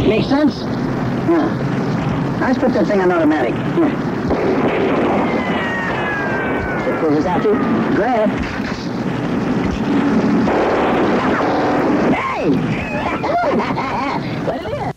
Make sense? Yeah. Let's put this thing on automatic. Here. Should pull this out too? Go ahead. Hey! What it is?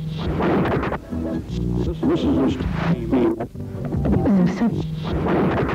This is